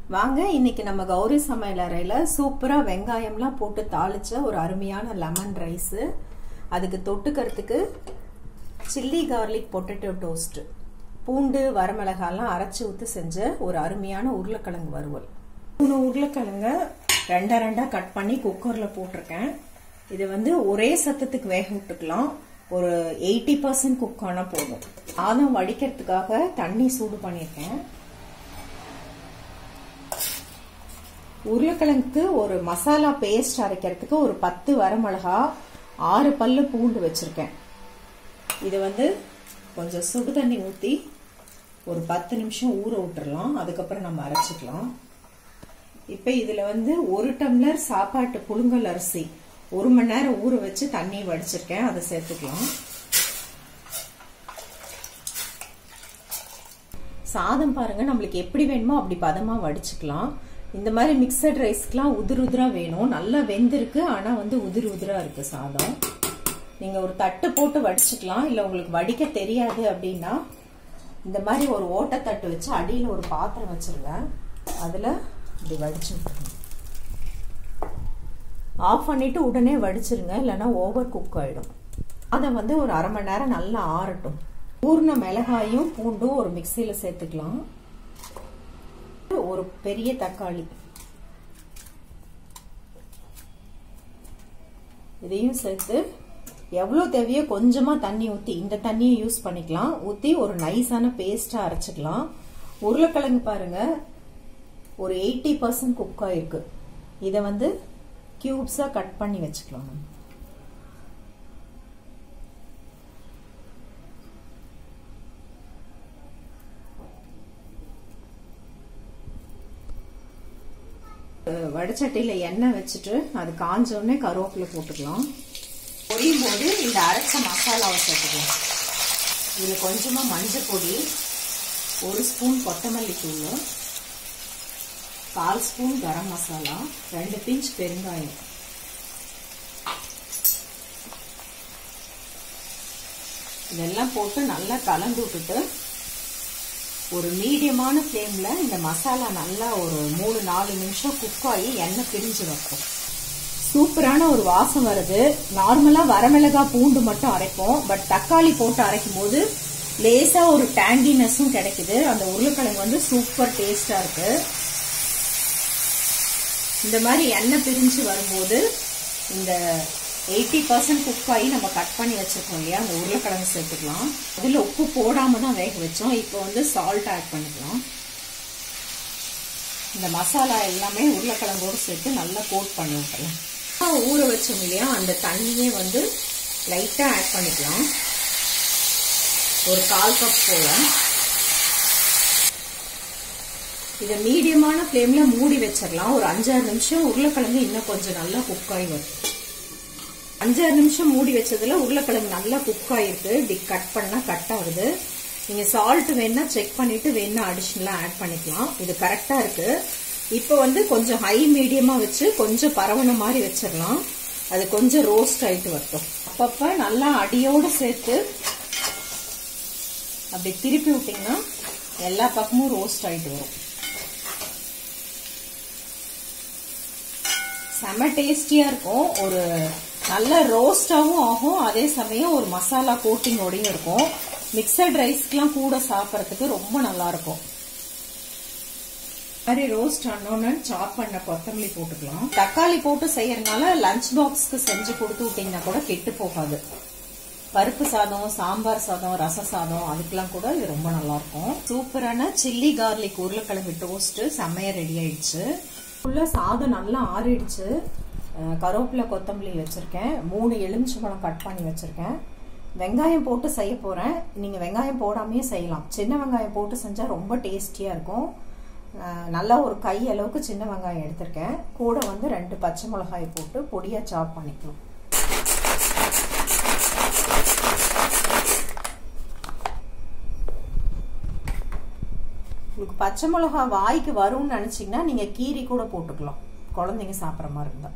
வாங்க இன்னைக்கு நம்ம கௌரி சமையலறையில சூப்பரா வெங்காயம்லாம் போட்டு தாளிச்ச ஒரு அருமையான லெமன் ரைஸ். அதுக்கு தொட்டுக்கிறதுக்கு சில்லி கார்லிக் பொட்டேட்டோ டோஸ்ட், பூண்டு வரமிளகாலாம் அரைச்சி ஊற்றி செஞ்ச ஒரு அருமையான உருளைக்கிழங்கு வறுவல். 3 உருளைக்கிழங்க ரெண்டா கட் பண்ணி குக்கர்ல போட்டிருக்கேன். இது ஒரே சத்தத்துக்கு வேக விட்டுக்கலாம். ஒரு 80% குக் ஆனா போதும். சாதம் வடிக்கிறதுக்காக தண்ணி சூடு பண்ணியிருக்கேன். உருளைக்கிழங்குக்கு ஒரு மசாலா பேஸ்ட் அரைக்கிறதுக்கு ஒரு 10 வரமிளகா, 6 பல்லு பூண்டு வச்சிருக்கேன். இது கொஞ்சம் சுடு தண்ணி ஊற்றி ஒரு 10 நிமிஷம் ஊற விட்டுறலாம். அதுக்கப்புறம் நம்ம அரைச்சிக்கலாம். இப்போ இதில் 1 டம்ளர் சாப்பாட்டு புழுங்கல் அரிசி 1 மணி நேரம் ஊற வச்சு தண்ணி வடிச்சிருக்கேன். அதை சேர்த்துக்கலாம். சாதம் பாருங்க, நம்மளுக்கு எப்படி வேணுமோ அப்படி பதமா வடிச்சுக்கலாம். இந்த மாதிரி மிக்சட் ரைஸ்க்குலாம் உதிரா வேணும். நல்லா வெந்திருக்கு, ஆனா உதிரா இருக்கு சாதம். நீங்க ஒரு தட்டு போட்டு வடிச்சுக்கலாம். இல்ல உங்களுக்கு வடிக்க தெரியாது அப்படின்னா இந்த மாதிரி ஒரு ஓட்டை தட்டு வச்சு அடியில் ஒரு பாத்திரம் வச்சிருங்க. அதுல இப்படி வடிச்சு ஆஃப் பண்ணிட்டு உடனே வடிச்சிருங்க, இல்லைன்னா ஓவர் குக் ஆயிடும். அதை ஒரு அரை மணி நேரம் நல்லா ஆறட்டும். ஊர்ன மிளகாயும் பூண்டும் ஒரு மிக்சியில சேர்த்துக்கலாம். ஒரு பெரிய தக்காளி இதையும் சேர்த்து எவ்வளவு தேவையோ கொஞ்சமா தண்ணி ஊத்தி, இந்த தண்ணியை யூஸ் பண்ணிக்கலாம், ஊத்தி ஒரு நைஸான பேஸ்டா அரைச்சுக்கலாம். உருளைக்கிழங்கு பாருங்க ஒரு 80% குக் ஆயிருக்கு. இதை கியூப்ஸா கட் பண்ணி வச்சுக்கலாம். வடச்சட்டியில எண்ணெய் வச்சுட்டு அது காஞ்ச உடனே கருவேப்பிலை போட்டுக்கலாம். பொரியும் போது இந்த அரைச்ச மசாலாவை சேர்த்துக்கலாம். இதுல கொஞ்சமா மஞ்சள் பொடி, 1 ஸ்பூன் கொத்தமல்லி தூள், 1/4 ஸ்பூன் கரம் மசாலா, 2 பிஞ்ச் பெருங்காயம். இதெல்லாம் போட்டு நல்லா கலந்து விட்டுட்டு ஒரு மீடியமான ஃப்ளேம்ல இந்த மசாலா நல்லா ஒரு 3-4 நிமிஷம் குக் ஆகி எண்ணெய் பிரிஞ்சு வைக்கும். சூப்பரான ஒரு வாசம் வருது. நார்மலா வரமிளகா பூண்டு மட்டும் அரைப்போம், பட் தக்காளி போட்டு அரைக்கும் போது லேசா ஒரு டேங்கினஸும் கிடைக்குது. அந்த உருளைக்கிழங்கு சூப்பர் டேஸ்டா இருக்கு. இந்த மாதிரி எண்ணெய் பிரிஞ்சு வரும்போது இந்த 80% குக் ஆகி நம்ம கட் பண்ணி வச்சிருக்கோம் இல்லையா, அந்த உருளைக்கிழங்கு சேர்த்துக்கலாம். அதுல உப்பு போடாம தான் வேக வச்சோம். இப்போ சால்ட் ஆட் பண்ணிக்கலாம். இந்த மசாலா எல்லாமே உருளைக்கிழங்கோடு சேர்த்து நல்லா கோட் பண்ணி விட்டுலாம். ஊற வச்சோம் இல்லையா, அந்த தண்ணியே லைட்டா ஆட் பண்ணிக்கலாம். ஒரு 1/4 கப் போல. இதை மீடியமான ஃப்ளேம்ல மூடி வச்சிடலாம். ஒரு 5-6 நிமிஷம் உருளைக்கிழங்கு இன்னும் கொஞ்சம் நல்லா குக் ஆகி வரும். 5-6 நிமிஷம் மூடி வச்சதுல உருளைக்கிழங்கு நல்லா குக் ஆயிருக்கு. இப்படி கட் பண்ணா கட் ஆகுது. நீங்க சால்ட் வேணா செக் பண்ணிட்டு வேணா அடிஷனலா ஆட் பண்ணிக்கலாம். இது கரெக்டா இருக்கு. இப்போ கொஞ்சம் ஹை மீடியமா வச்சு கொஞ்சம் பரவன மாதிரி வச்சிடலாம். அது கொஞ்சம் ரோஸ்ட் ஆயிட்டு வரட்டும். அப்பப்ப நல்லா அடியோடு சேர்த்து அப்படி திருப்பி விட்டீங்கன்னா எல்லா பக்கமும் ரோஸ்ட் ஆயிட்டு வரும். செம டேஸ்டியா இருக்கும். ஒரு நல்ல ரோஸ்டாவும் ஆகும், அதே சமயம் ஒரு மசாலா கோட்டிங்கோடையும் இருக்கும். மிக்சட் ரைஸ்க்குலாம் கூட சாப்பிட்றதுக்கு ரொம்ப நல்லா இருக்கும். மாதிரி ரோஸ்ட் ஆனோன்னு சாப் பண்ண கொத்தமல்லி போட்டுக்கலாம். தக்காளி போட்டு செய்யறதுனால லஞ்ச் பாக்ஸ்க்கு செஞ்சு கொடுத்து விட்டீங்கன்னா கூட கெட்டு போகாது. பருப்பு சாதம், சாம்பார் சாதம், ரச சாதம் அதுக்கெல்லாம் கூட இது ரொம்ப நல்லா இருக்கும். சூப்பரான சில்லி கார்லிக் உருளைக்கிழங்கு டோஸ்ட் செம்மையா ரெடி ஆயிடுச்சு. உள்ள சாதம் நல்லா ஆறிடுச்சு. கருவேப்பிலை கொத்தமல்லி வச்சிருக்கேன். 3 எலுமிச்சம்பழம் கட் பண்ணி வச்சிருக்கேன். வெங்காயம் போட்டு செய்ய போறேன். நீங்க வெங்காயம் போடாமையே செய்யலாம். சின்ன வெங்காயம் போட்டு செஞ்சா ரொம்ப டேஸ்டியா இருக்கும். நல்லா ஒரு கை அளவுக்கு சின்ன வெங்காயம் எடுத்திருக்கேன். கூட 2 பச்சை மிளகாய் போட்டு பொடியா சாப் பண்ணிக்கலாம். உங்களுக்கு பச்சை மிளகா வாய்க்கு வரும்னு நினைச்சீங்கன்னா நீங்க கீரி கூட போட்டுக்கலாம், குழந்தைங்க சாப்பிட்ற மாதிரி இருந்தா.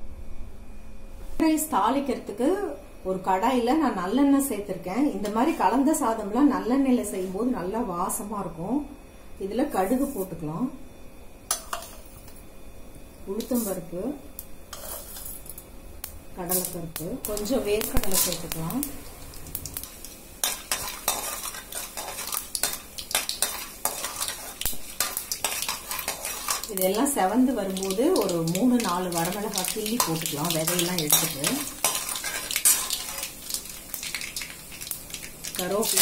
ரைஸ் தாளிக்கிறதுக்கு ஒரு கடாயில நான் நல்லெண்ணெய் சேர்த்திருக்கேன். இந்த மாதிரி கலந்த சாதம்லாம் நல்லெண்ணெயில செய்யும் போது நல்லா வாசமா இருக்கும். இதுல கடுகு போட்டுக்கலாம். உளுத்தம் பருப்பு, கடலைப்பருப்பு, கொஞ்சம் வேர்க்கடலை சேர்த்துக்கலாம். இதெல்லாம் செவந்து வரும்போது ஒரு 3-4 வரமிளகாய் கிள்ளி போட்டுக்கலாம், விதையெல்லாம் எடுத்துட்டு. கருவேப்பிலை,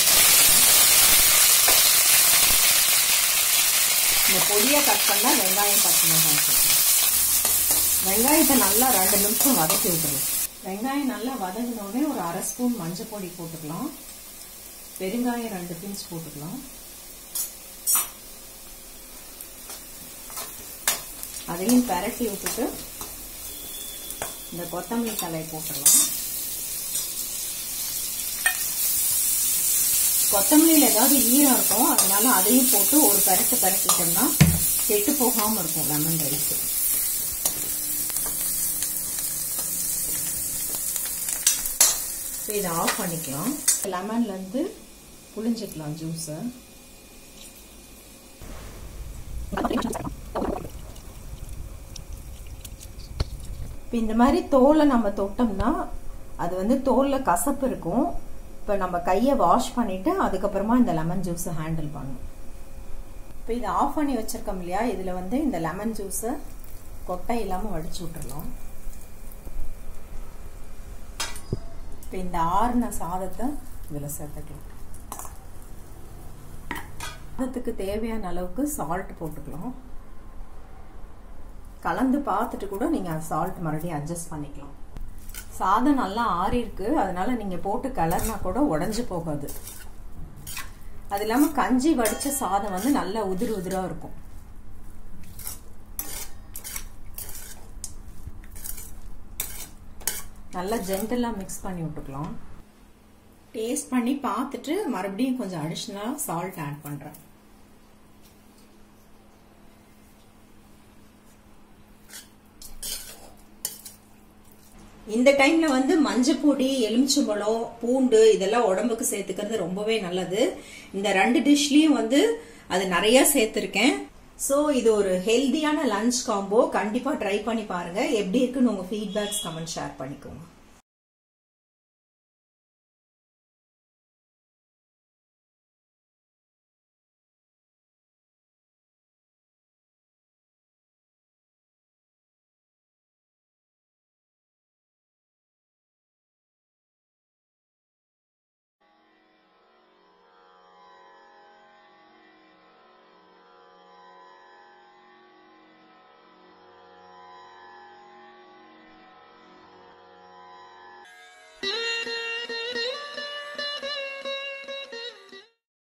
இந்த பொடியா கட் பண்ண வெங்காயம், பச்சை மிளகாய் சேர்க்கலாம். வெங்காயத்தை நல்லா 2 நிமிஷம் வதக்கி விட்டுருவோம். வெங்காயம் நல்லா வதங்கினோடனே ஒரு 1/2 ஸ்பூன் மஞ்சள் பொடி போட்டுக்கலாம். பெருங்காயம் 2 பிஞ்ச் போட்டுக்கலாம். அதையும் பரட்டி விட்டுட்டு இந்த கொத்தமல்லி தழை போட்டுடலாம். கொத்தமல்லியில் ஏதாவது ஈரம் இருக்கும், அதனால அதையும் போட்டு ஒரு பரட்டிட்டோம்னா கெட்டு போகாம இருக்கும் லெமன் ரைஸ். இதை ஆஃப் பண்ணிக்கலாம். லெமன்ல இருந்து புளிஞ்சிக்கலாம் ஜூஸ். இப்போ இந்த மாதிரி தோலை நம்ம தொட்டோம்னா அது வந்து தோல்ல கசப்பு இருக்கும். இப்போ நம்ம கையை வாஷ் பண்ணிட்டு அதுக்கப்புறமா இந்த லெமன் ஜூஸை ஹேண்டில் பண்ணணும். இப்போ இதை ஆஃப் பண்ணி வச்சிருக்கோம் இல்லையா, இதில் வந்து இந்த லெமன் ஜூஸை கொட்டை இல்லாமல் வடிச்சு விட்டுறலாம். இப்போ இந்த ஆறுன சாதத்தை இதில் சேர்த்துக்கலாம். சாதத்துக்கு தேவையான அளவுக்கு சால்ட் போட்டுக்கலாம். கலந்து பார்த்துட்டு கூட நீங்க சால்ட் மறுபடியும் அட்ஜஸ்ட் பண்ணிக்கலாம். சாதம் நல்லா ஆறி இருக்கு, அதனால நீங்க போட்டு கலர்னா கூட உடைஞ்சு போகாது. அது இல்லாம கஞ்சி வடிச்ச சாதம் வந்து நல்லா உதிர் உதிரா இருக்கும். நல்லா ஜென்டலா மிக்ஸ் பண்ணி விட்டுக்கலாம். டேஸ்ட் பண்ணி பார்த்துட்டு மறுபடியும் கொஞ்சம் அடிஷனலா சால்ட் ஆட் பண்றேன். இந்த டைம்ல வந்து மஞ்சள் பொடி, எலுமிச்சம்பழம், பூண்டு இதெல்லாம் உடம்புக்கு சேர்த்துக்கிறது ரொம்பவே நல்லது. இந்த 2 டிஷ்லயும் வந்து அது நிறைய சேர்த்திருக்கேன். சோ இது ஒரு ஹெல்தியான லஞ்ச் காம்போ. கண்டிப்பா ட்ரை பண்ணி பாருங்க. எப்படி இருக்குன்னு உங்க ஃபீட்பேக்ஸ் கமெண்ட் ஷேர் பண்ணிக்கோங்க.